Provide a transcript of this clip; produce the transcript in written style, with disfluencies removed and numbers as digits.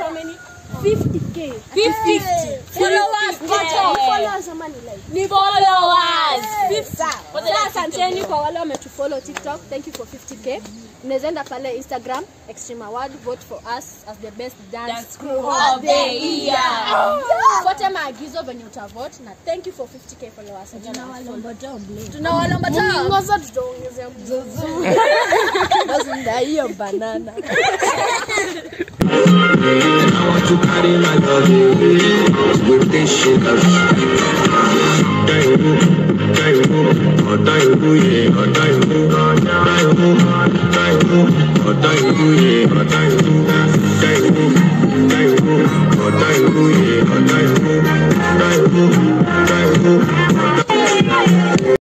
how many? 50k. 50 followers. Followers ama ni followers. 50. Asanteni kwa wale wametufollow TikTok. Thank you for 50k. Mnaenda pale Instagram Extreme Award, vote for us as the best dance crew of the year. Fuata maagizo venye utavote na thank you for 50k followers. Tunawalomba tao. Ngoza tutaongezea mzozo. Basi ndio hiyo banana. I want to carry my love with this shit.